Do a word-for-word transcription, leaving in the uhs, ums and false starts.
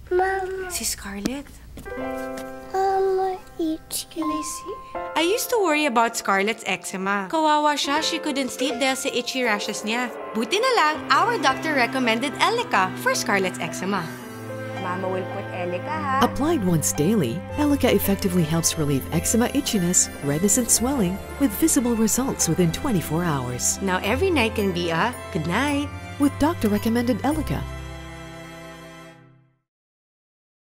Mama. Si Scarlett. Mama, itchy. Can I see? I used to worry about Scarlett's eczema. Kawawa siya, she couldn't sleep dahil sa itchy rashes niya. Buti na lang, our doctor recommended Elica for Scarlett's eczema. Mama will put Elica, ha? Applied once daily, Elica effectively helps relieve eczema itchiness, redness and swelling with visible results within twenty-four hours. Now every night can be a good night. With doctor-recommended Elica,